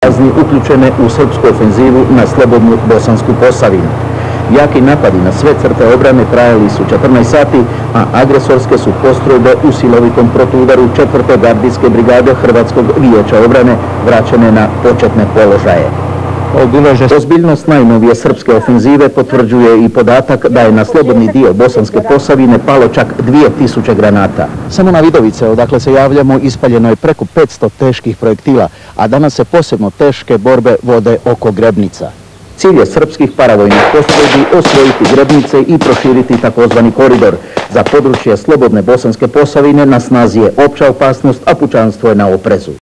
kazni uključene u srpsku ofenzivu na slobodnu Bosansku Posavinu. Jaki napadi na sve crte obrane trajali su 14 sati, a agresorske su postrojbe u silovitom protuudaru 4. gardijske brigade Hrvatskog vijeća obrane vraćene na početne položaje. Ozbiljnost najnovije srpske ofenzive potvrđuje i podatak da je na slobodni dio Bosanske Posavine palo čak 2000 granata. Samo na Vidovice, odakle se javljamo, ispaljeno je preko 500 teških projektila, a danas se posebno teške borbe vode oko Grebnica. Cilj je srpskih paravojnih postrojbi osvojiti Grebnice i proširiti takozvani koridor. Za područje slobodne Bosanske Posavine na snazi je opća opasnost, a pučanstvo je na oprezu.